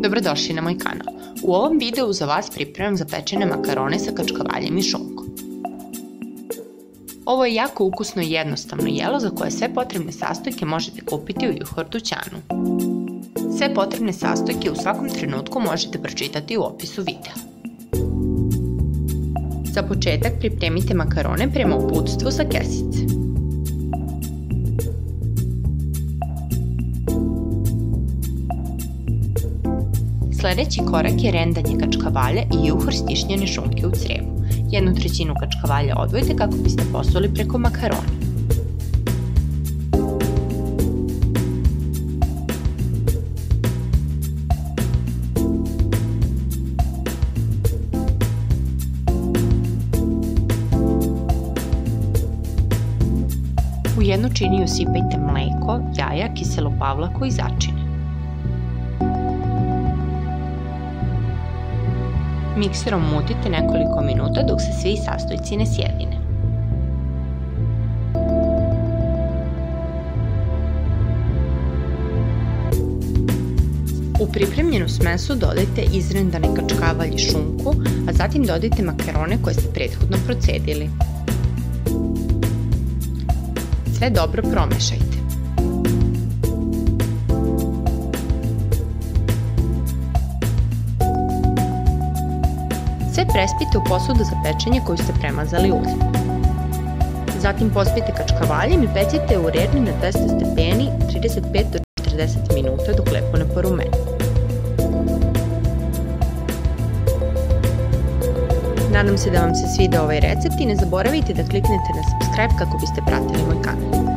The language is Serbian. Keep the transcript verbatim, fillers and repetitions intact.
Dobrodošli na moj kanal. U ovom videu za vas pripremam zapečene makarone sa kačkavaljem i šunkom. Ovo je jako ukusno i jednostavno jelo za koje sve potrebne sastojke možete kupiti u Juhor dućanu. Sve potrebne sastojke u svakom trenutku možete pročitati u opisu videa. Za početak pripremite makarone prema uputstvu sa kesice. Sljedeći korak je rendanje kačkavalja i juhor stišnjene šunke u crijevu. Jednu trećinu kačkavalja odvojite kako biste posuli preko makarona. U jednu činiju usipajte mleko, jaja, kiselu pavlaku i začine. Mikserom mutite nekoliko minuta dok se svi sastojci ne sjedine. U pripremljenu smesu dodajte izrendane kačkavalj i šunku, a zatim dodajte makarone koje ste prethodno procedili. Sve dobro promešajte. Sve prespite u posudu za pečenje koju ste premazali uljem. Zatim pospite kačkavaljem i pecite u rerni na dvesta stepeni trideset pet do četrdeset minuta dok lepo ne porumeni. Nadam se da vam se sviđa ovaj recept i ne zaboravite da kliknete na subscribe kako biste pratili moj kanal.